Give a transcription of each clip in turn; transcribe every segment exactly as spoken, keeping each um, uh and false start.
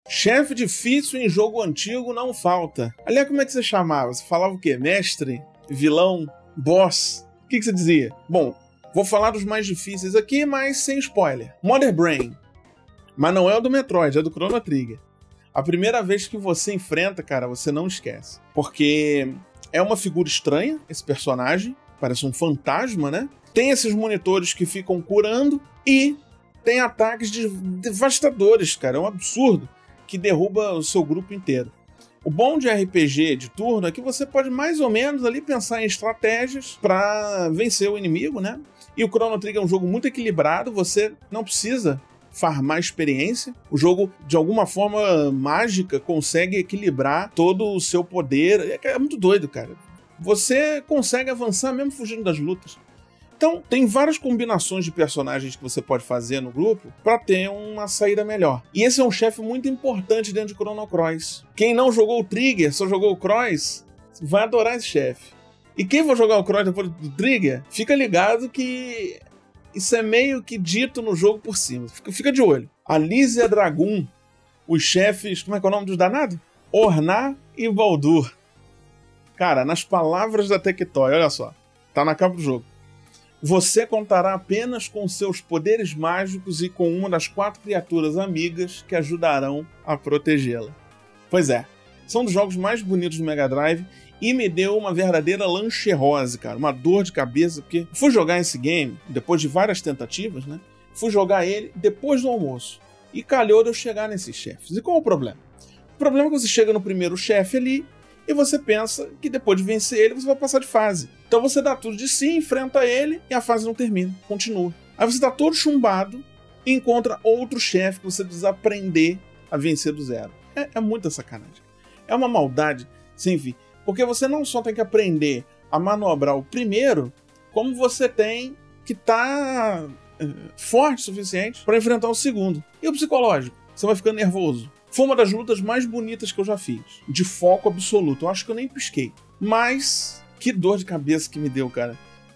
Chefe difícil em jogo antigo não falta. Aliás, como é que você chamava? Você falava o quê? Mestre? Vilão? Boss? O que, que você dizia? Bom, vou falar dos mais difíceis aqui, mas sem spoiler. Mother Brain. Mas não é o do Metroid, é do Chrono Trigger. A primeira vez que você enfrenta, cara, você não esquece. Porque é uma figura estranha, esse personagem. Parece um fantasma, né? Tem esses monitores que ficam curando e tem ataques de devastadores, cara. É um absurdo que derruba o seu grupo inteiro. O bom de R P G de turno é que você pode mais ou menos ali pensar em estratégias para vencer o inimigo, né? E o Chrono Trigger é um jogo muito equilibrado, você não precisa farmar experiência. O jogo, de alguma forma mágica, consegue equilibrar todo o seu poder. É muito doido, cara. Você consegue avançar mesmo fugindo das lutas. Então, tem várias combinações de personagens que você pode fazer no grupo para ter uma saída melhor. E esse é um chefe muito importante dentro de Chrono Cross. Quem não jogou o Trigger, só jogou o Cross, vai adorar esse chefe. E quem for jogar o Cross depois do Trigger, fica ligado que isso é meio que dito no jogo por cima. Fica, fica de olho. Alysia Dragoon, os chefes, como é que é o nome dos danados? Ornar e Baldur. Cara, nas palavras da Tectoy, olha só, tá na capa do jogo. Você contará apenas com seus poderes mágicos e com uma das quatro criaturas amigas que ajudarão a protegê-la. Pois é, são dos jogos mais bonitos do Mega Drive e me deu uma verdadeira lancherose, cara, uma dor de cabeça, porque fui jogar esse game, depois de várias tentativas, né? Fui jogar ele depois do almoço e calhou de eu chegar nesses chefes. E qual é o problema? O problema é que você chega no primeiro chefe ali e você pensa que depois de vencer ele, você vai passar de fase. Então você dá tudo de si, enfrenta ele e a fase não termina, continua. Aí você tá todo chumbado e encontra outro chefe que você precisa aprender a vencer do zero. É, é muita sacanagem. É uma maldade sem fim. Porque você não só tem que aprender a manobrar o primeiro, como você tem que estar tá, uh, forte o suficiente para enfrentar o segundo. E o psicológico? Você vai ficando nervoso. Foi uma das lutas mais bonitas que eu já fiz. De foco absoluto. Eu acho que eu nem pisquei. Mas que dor de cabeça que me deu, cara.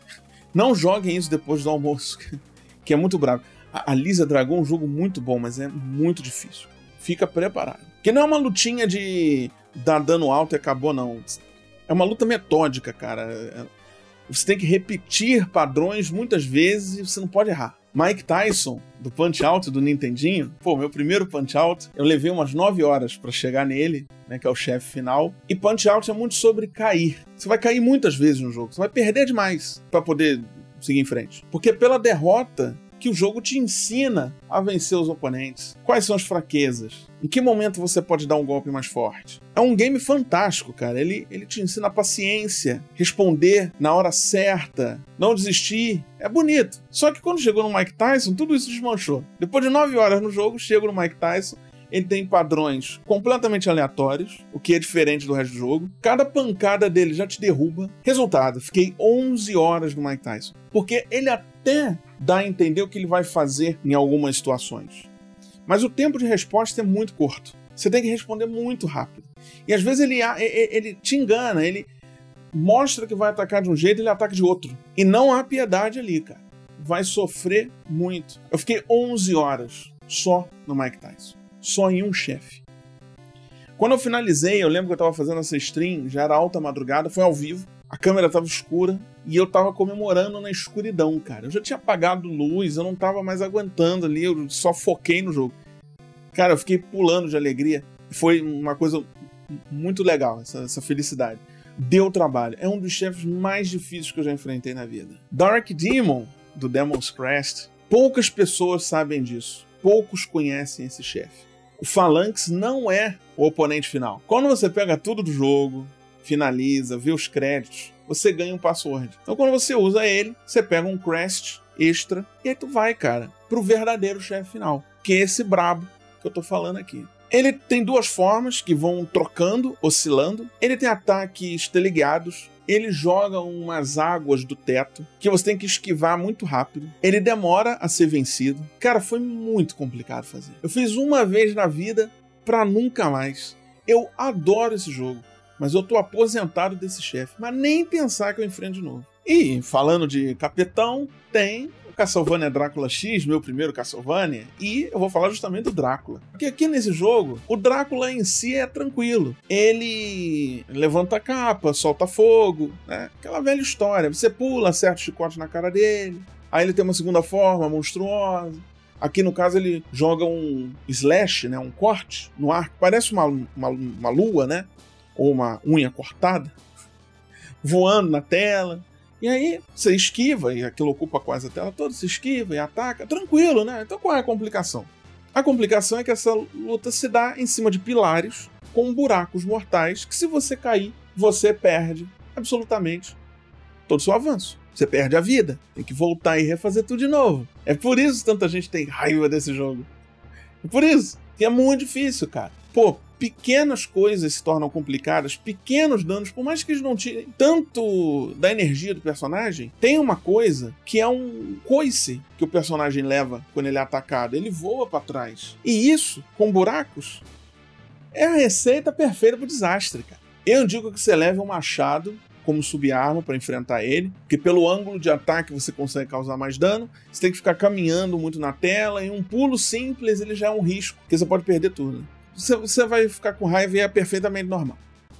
Não joguem isso depois do almoço, que é muito bravo. A Alysia Dragoon é um jogo muito bom, mas é muito difícil. Fica preparado. Que não é uma lutinha de dar dano alto e acabou, não. É uma luta metódica, cara. Você tem que repetir padrões muitas vezes e você não pode errar. Mike Tyson, do Punch-Out do Nintendinho, pô, meu primeiro Punch-Out, eu levei umas nove horas pra chegar nele, né, que é o chefe final. E Punch-Out é muito sobre cair. Você vai cair muitas vezes no jogo, você vai perder demais pra poder seguir em frente. Porque é pela derrota que o jogo te ensina a vencer os oponentes. Quais são as fraquezas? Em que momento você pode dar um golpe mais forte? É um game fantástico, cara. Ele, ele te ensina a paciência, responder na hora certa, não desistir. É bonito. Só que quando chegou no Mike Tyson, tudo isso desmanchou. Depois de nove horas no jogo, chego no Mike Tyson. Ele tem padrões completamente aleatórios, o que é diferente do resto do jogo. Cada pancada dele já te derruba. Resultado, fiquei onze horas no Mike Tyson. Porque ele até dá a entender o que ele vai fazer em algumas situações. Mas o tempo de resposta é muito curto. Você tem que responder muito rápido. E às vezes ele, ele te engana, ele mostra que vai atacar de um jeito e ele ataca de outro. E não há piedade ali, cara. Vai sofrer muito. Eu fiquei onze horas só no Mike Tyson. Só em um chefe. Quando eu finalizei, eu lembro que eu tava fazendo essa stream, já era alta madrugada, foi ao vivo, a câmera tava escura e eu tava comemorando na escuridão, cara. Eu já tinha apagado luz, eu não tava mais aguentando ali, eu só foquei no jogo. Cara, eu fiquei pulando de alegria. Foi uma coisa muito legal, essa, essa felicidade. Deu trabalho. É um dos chefes mais difíceis que eu já enfrentei na vida. Dark Demon, do Demon's Crest, poucas pessoas sabem disso. Poucos conhecem esse chefe. O Phalanx não é o oponente final. Quando você pega tudo do jogo, finaliza, vê os créditos, você ganha um password. Então quando você usa ele, você pega um crest extra e aí tu vai, cara, pro verdadeiro chefe final, que é esse brabo que eu tô falando aqui. Ele tem duas formas que vão trocando, oscilando. Ele tem ataques teleguiados. Ele joga umas águas do teto que você tem que esquivar muito rápido. Ele demora a ser vencido. Cara, foi muito complicado fazer. Eu fiz uma vez na vida pra nunca mais. Eu adoro esse jogo, mas eu tô aposentado desse chefe. Mas nem pensar que eu enfrento de novo. E, falando de capetão, tem o Castlevania Drácula X, meu primeiro Castlevania, e eu vou falar justamente do Drácula. Porque aqui nesse jogo, o Drácula em si é tranquilo. Ele levanta a capa, solta fogo, né? Aquela velha história. Você pula, acerta o chicote na cara dele, aí ele tem uma segunda forma monstruosa. Aqui, no caso, ele joga um slash, né? Um corte no ar, que parece uma, uma, uma lua, né? Ou uma unha cortada, voando na tela. E aí, você esquiva, e aquilo ocupa quase a tela toda, você esquiva e ataca, tranquilo, né? Então qual é a complicação? A complicação é que essa luta se dá em cima de pilares com buracos mortais, que se você cair, você perde absolutamente todo o seu avanço. Você perde a vida, tem que voltar e refazer tudo de novo. É por isso que tanta gente tem raiva desse jogo. É por isso, que é muito difícil, cara. Pô, pequenas coisas se tornam complicadas, pequenos danos, por mais que eles não tirem tanto da energia do personagem, tem uma coisa que é um coice que o personagem leva quando ele é atacado. Ele voa pra trás. E isso, com buracos, é a receita perfeita pro desastre, cara. Eu digo que você leve um machado como subarma para enfrentar ele, porque pelo ângulo de ataque você consegue causar mais dano, você tem que ficar caminhando muito na tela, e um pulo simples ele já é um risco, porque você pode perder tudo, né? Você, você vai ficar com raiva e é perfeitamente normal.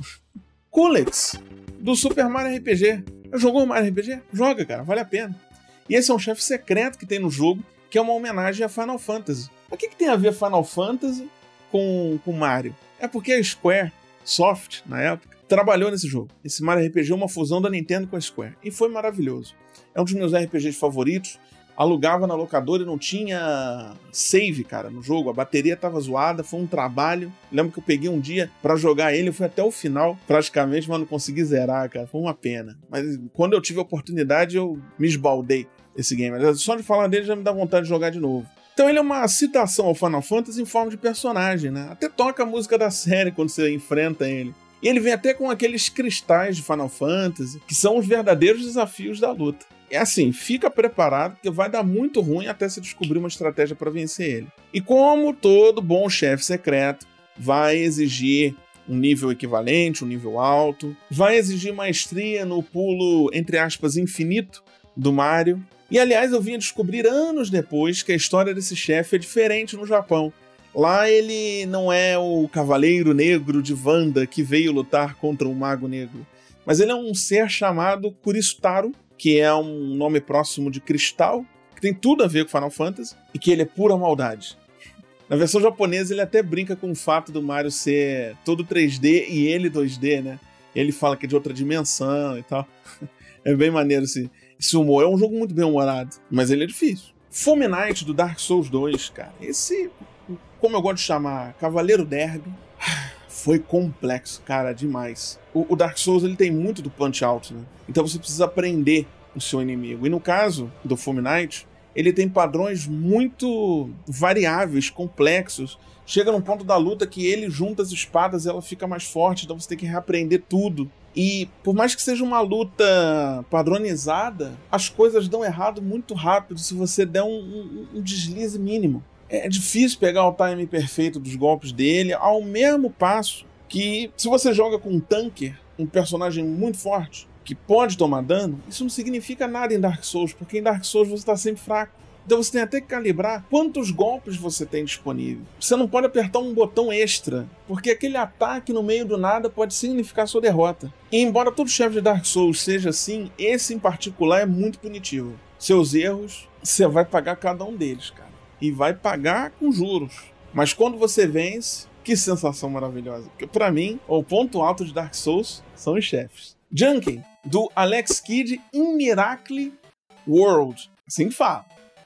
Culex, do Super Mario R P G. Jogou o Mario R P G? Joga, cara, vale a pena. E esse é um chefe secreto que tem no jogo, que é uma homenagem a Final Fantasy. O que, que tem a ver Final Fantasy com, com Mario? É porque a Square Soft, na época, trabalhou nesse jogo. Esse Mario R P G é uma fusão da Nintendo com a Square. E foi maravilhoso. É um dos meus R P Gs favoritos. Alugava na locadora e não tinha save, cara, no jogo. A bateria tava zoada, foi um trabalho. Lembro que eu peguei um dia pra jogar ele, eu fui até o final, praticamente, mas não consegui zerar, cara. Foi uma pena. Mas quando eu tive a oportunidade, eu me esbaldei esse game. Só de falar dele já me dá vontade de jogar de novo. Então ele é uma citação ao Final Fantasy em forma de personagem, né? Até toca a música da série quando você enfrenta ele. E ele vem até com aqueles cristais de Final Fantasy, que são os verdadeiros desafios da luta. É assim, fica preparado, porque vai dar muito ruim até você descobrir uma estratégia para vencer ele. E como todo bom chefe secreto, vai exigir um nível equivalente, um nível alto, vai exigir maestria no pulo, entre aspas, infinito do Mario. E aliás, eu vim a descobrir anos depois que a história desse chefe é diferente no Japão. Lá ele não é o Cavaleiro Negro de Wanda que veio lutar contra um Mago Negro, mas ele é um ser chamado Kuristaro, que é um nome próximo de Cristal, que tem tudo a ver com Final Fantasy, e que ele é pura maldade. Na versão japonesa ele até brinca com o fato do Mario ser todo três D e ele dois D, né? Ele fala que é de outra dimensão e tal. É bem maneiro esse, esse humor. É um jogo muito bem humorado, mas ele é difícil. Foam Knight do Dark Souls dois, cara. Esse, como eu gosto de chamar, Cavaleiro Derby, foi complexo, cara, demais. O, o Dark Souls ele tem muito do punch out, né? Então você precisa aprender o seu inimigo. E no caso do Foam Knight, ele tem padrões muito variáveis, complexos. Chega num ponto da luta que ele junta as espadas e ela fica mais forte, então você tem que reaprender tudo. E por mais que seja uma luta padronizada, as coisas dão errado muito rápido se você der um, um, um deslize mínimo. É difícil pegar o timing perfeito dos golpes dele, ao mesmo passo que se você joga com um tanker, um personagem muito forte, que pode tomar dano, isso não significa nada em Dark Souls, porque em Dark Souls você está sempre fraco. Então você tem até que calibrar quantos golpes você tem disponível. Você não pode apertar um botão extra, porque aquele ataque no meio do nada pode significar sua derrota. E embora todo chefe de Dark Souls seja assim, esse em particular é muito punitivo. Seus erros, você vai pagar cada um deles, cara. E vai pagar com juros. Mas quando você vence, que sensação maravilhosa. Porque pra mim, o ponto alto de Dark Souls são os chefes. Junkin, do Alex Kidd in Miracle World. Assim que fala.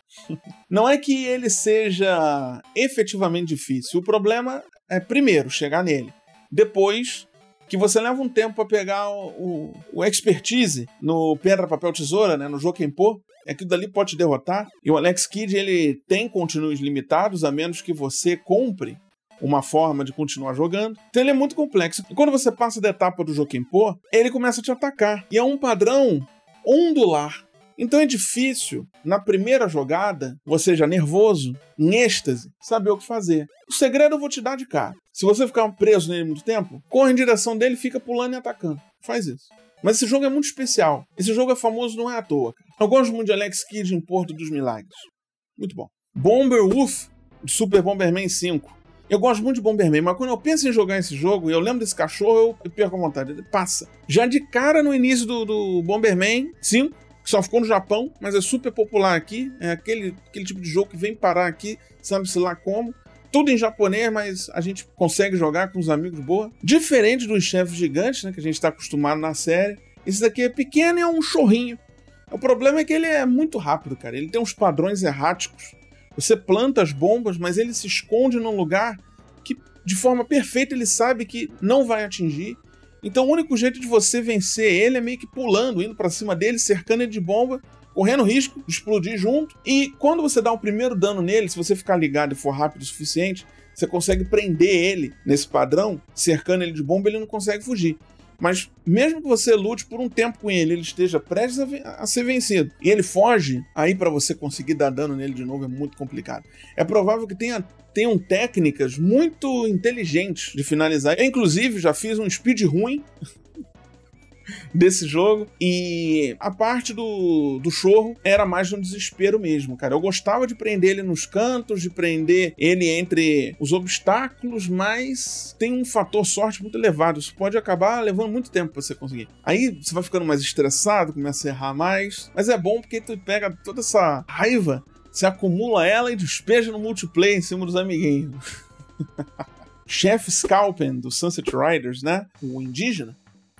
Não é que ele seja efetivamente difícil. O problema é, primeiro, chegar nele. Depois, que você leva um tempo para pegar o, o, o expertise no pedra, papel, tesoura, né, no Jokenpô. Aquilo dali pode te derrotar. E o Alex Kidd, ele tem continuos limitados, a menos que você compre uma forma de continuar jogando. Então ele é muito complexo. E quando você passa da etapa do Jokenpô, ele começa a te atacar. E é um padrão ondular. Então é difícil, na primeira jogada, você já nervoso, em êxtase, saber o que fazer. O segredo eu vou te dar de cara. Se você ficar preso nele muito tempo, corre em direção dele e fica pulando e atacando. Faz isso. Mas esse jogo é muito especial. Esse jogo é famoso não é à toa. Eu gosto muito de Alex Kidd em Porto dos Milagres. Muito bom. Bomber Wolf, de Super Bomberman cinco. Eu gosto muito de Bomberman, mas quando eu penso em jogar esse jogo e eu lembro desse cachorro, eu perco a vontade. Ele passa. Já de cara no início do, do Bomberman cinco, que só ficou no Japão, mas é super popular aqui. É aquele, aquele tipo de jogo que vem parar aqui, sabe-se lá como. Tudo em japonês, mas a gente consegue jogar com os amigos boa. Diferente dos chefes gigantes, né, que a gente está acostumado na série. Esse daqui é pequeno e é um chorrinho. O problema é que ele é muito rápido, cara. Ele tem uns padrões erráticos. Você planta as bombas, mas ele se esconde num lugar que, de forma perfeita, ele sabe que não vai atingir. Então o único jeito de você vencer ele é meio que pulando, indo pra cima dele, cercando ele de bomba, correndo risco de explodir junto. E quando você dá o primeiro dano nele, se você ficar ligado e for rápido o suficiente, você consegue prender ele nesse padrão, cercando ele de bomba, ele não consegue fugir. Mas mesmo que você lute por um tempo com ele, ele esteja prestes a, a ser vencido, e ele foge, aí para você conseguir dar dano nele de novo é muito complicado. É provável que tenha, tenham técnicas muito inteligentes de finalizar. Eu, inclusive, já fiz um speed ruim desse jogo, e a parte do, do chorro era mais no desespero mesmo, cara. Eu gostava de prender ele nos cantos, de prender ele entre os obstáculos, mas tem um fator sorte muito elevado. Isso pode acabar levando muito tempo pra você conseguir. Aí você vai ficando mais estressado, começa a errar mais, mas é bom porque tu pega toda essa raiva, você acumula ela e despeja no multiplayer em cima dos amiguinhos. Chef Scalpen do Sunset Riders, né? O indígena.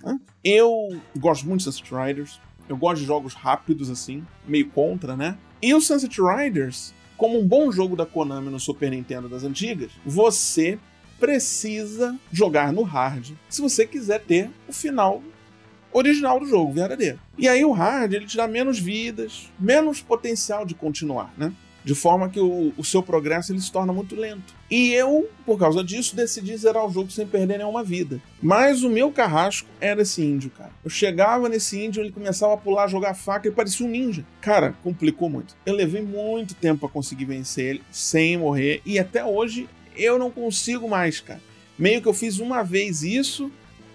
Eu gosto muito de Sunset Riders. Eu gosto de jogos rápidos assim, meio contra, né? E o Sunset Riders, como um bom jogo da Konami no Super Nintendo das antigas, você precisa jogar no hard se você quiser ter o final original do jogo, verdadeiro. E aí o hard, ele te dá menos vidas, menos potencial de continuar, né? De forma que o, o seu progresso ele se torna muito lento. E eu, por causa disso, decidi zerar o jogo sem perder nenhuma vida. Mas o meu carrasco era esse índio, cara. Eu chegava nesse índio, ele começava a pular, jogar faca, ele parecia um ninja. Cara, complicou muito. Eu levei muito tempo pra conseguir vencer ele, sem morrer. E até hoje, eu não consigo mais, cara. Meio que eu fiz uma vez isso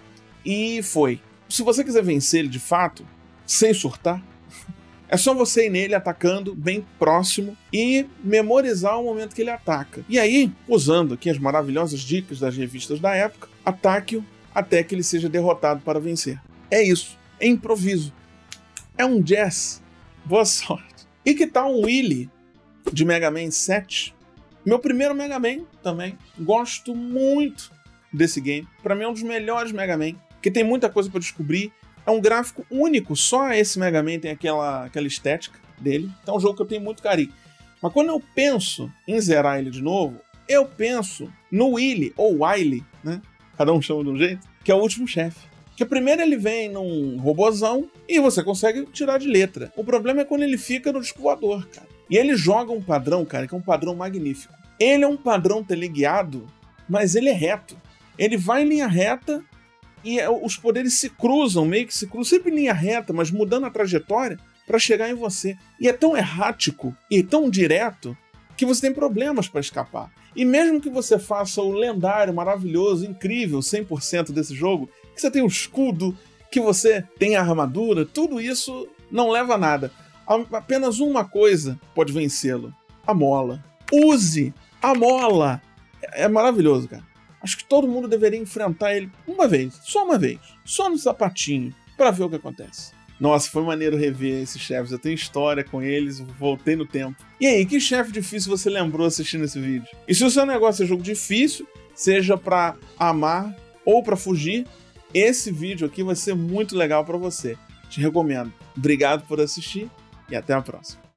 e foi. Se você quiser vencer ele de fato, sem surtar, é só você ir nele atacando bem próximo e memorizar o momento que ele ataca. E aí, usando aqui as maravilhosas dicas das revistas da época, ataque-o até que ele seja derrotado para vencer. É isso. É improviso. É um jazz. Boa sorte. E que tal um Willy de Mega Man sete? Meu primeiro Mega Man também. Gosto muito desse game. Para mim é um dos melhores Mega Man, que tem muita coisa para descobrir. É um gráfico único, só esse Mega Man tem aquela, aquela estética dele. Então é um jogo que eu tenho muito carinho. Mas quando eu penso em zerar ele de novo, eu penso no Willy, ou Wily, né? Cada um chama de um jeito, que é o último chefe. Que primeiro ele vem num robozão e você consegue tirar de letra. O problema é quando ele fica no disco voador, cara. E ele joga um padrão, cara, que é um padrão magnífico. Ele é um padrão teleguiado, mas ele é reto. Ele vai em linha reta e os poderes se cruzam, meio que se cruzam, sempre em linha reta, mas mudando a trajetória para chegar em você. E é tão errático e tão direto que você tem problemas para escapar. E mesmo que você faça o lendário, maravilhoso, incrível cem por cento desse jogo, que você tem o escudo, que você tem a armadura, tudo isso não leva a nada. Apenas uma coisa pode vencê-lo: a mola. Use a mola! É maravilhoso, cara. Acho que todo mundo deveria enfrentar ele uma vez, só uma vez, só no sapatinho, pra ver o que acontece. Nossa, foi maneiro rever esses chefes, eu tenho história com eles, voltei no tempo. E aí, que chefe difícil você lembrou assistindo esse vídeo? E se o seu negócio é jogo difícil, seja pra amar ou pra fugir, esse vídeo aqui vai ser muito legal pra você. Te recomendo. Obrigado por assistir e até a próxima.